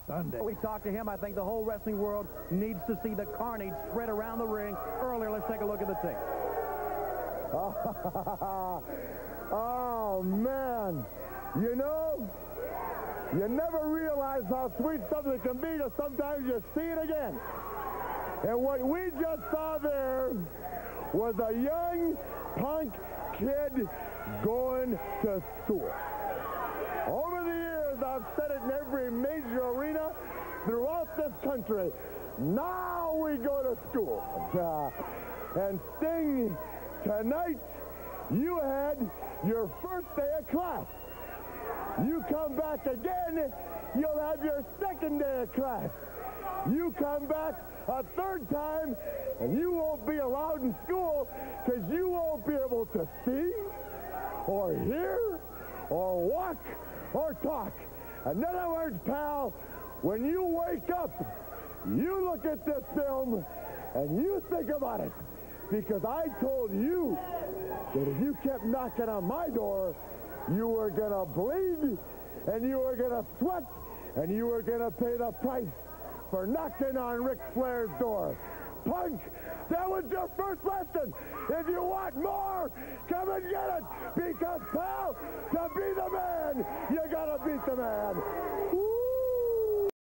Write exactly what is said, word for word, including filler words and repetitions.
Sunday. We talked to him. I think the whole wrestling world needs to see the carnage spread around the ring. Earlier, let's take a look at the tape. Oh, man. You know, you never realize how sweet something can be till sometimes you see it again. And what we just saw there was a young punk kid going to school. Over the years, I've said it in every major arena throughout this country. Now we go to school. Uh, and Sting, tonight, you had your first day of class. You come back again, you'll have your second day of class. You come back a third time, and you won't be allowed in school because you won't be able to see or hear or walk or talk. In other words, pal, when you wake up, you look at this film and you think about it. Because I told you that if you kept knocking on my door, you were going to bleed, and you were going to sweat, and you were going to pay the price for knocking on Ric Flair's door. Punk, that was your first lesson. If you want more, come and get it. Because, pal, to be the man, you got to beat the man. Woo!